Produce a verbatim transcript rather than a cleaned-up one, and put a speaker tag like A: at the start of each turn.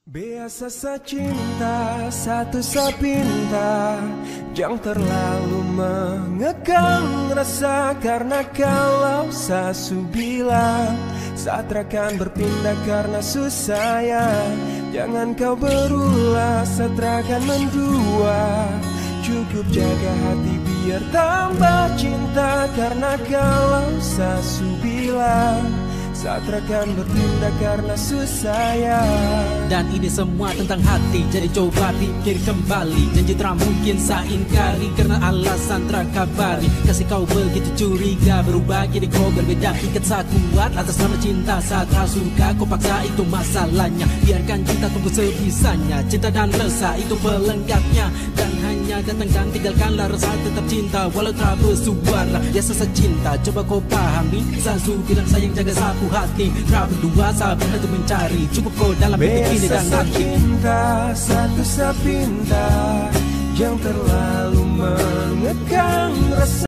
A: Biasa sacinta satu sapinta, jangan terlalu mengekang rasa. Karena kalau sasu bilang saat akan berpindah karena susah ya, jangan kau berulah saat akan mendua. Cukup jaga hati biar tambah cinta. Karena kalau sasu bilang saat akan berpindah karena susah ya.
B: Dan ini semua tentang hati, jadi coba pikir kembali. Janji tak mungkin saya ingkari karena alasan terkabari. Kasih kau begitu curiga, berubah jadi kau berbeda. Ikat saya kuat atas nama cinta, saat rasa suka kau paksa itu masalahnya. Biarkan cinta tunggu sebisanya, cinta dan rasa itu pelengkapnya. Dan hanya datang dan tinggalkanlah rasa tetap cinta walau tak bersuara. Biasa saya cinta, coba kau pahami. Sasu bilang sayang jaga sapu hati, tak berdua sabar untuk mencari. Cukup kau dalam hidup ini dan nanti.
A: Cinta satu sapinta, jangan terlalu mengekang rasa.